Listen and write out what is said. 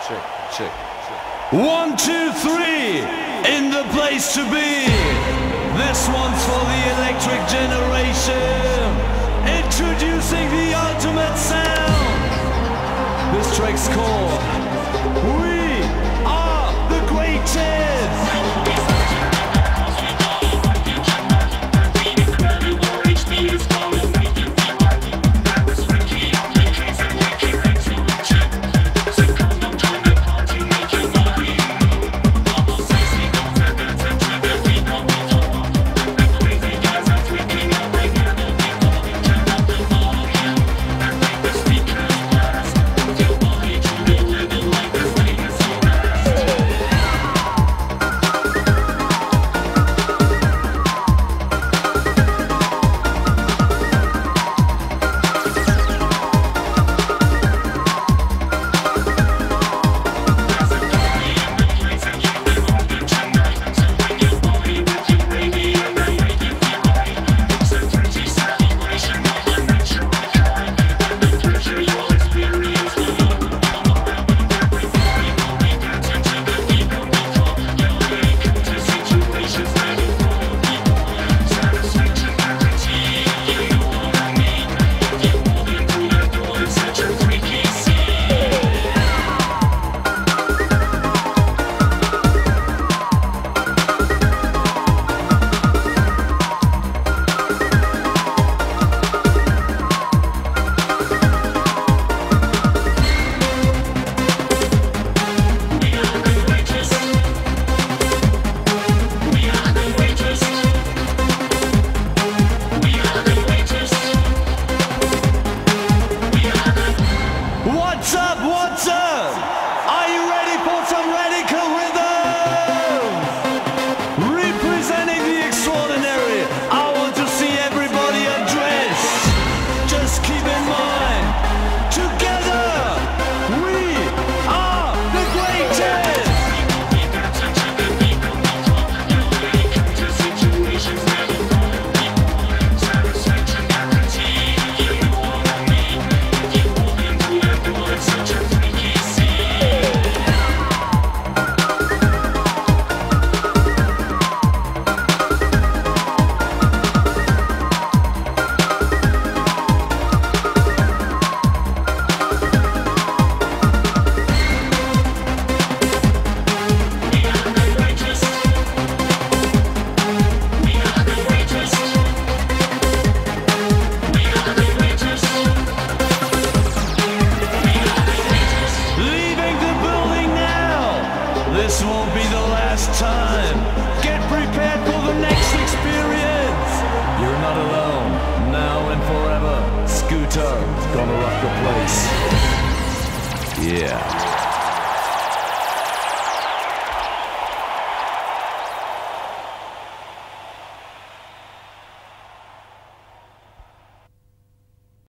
check. 1, 2, 3, in the place to be. This one's for the electric generation. Introducing the ultimate sound. This track's called We Are the Greatest. What's up? Are you ready for some radical rhythm? Representing the extraordinary, I want to see everybody undressed. Just keep in mind, together, we are the greatest. This won't be the last time. Get prepared for the next experience. You're not alone, now and forever. Scooter, gonna rock the place. Yeah.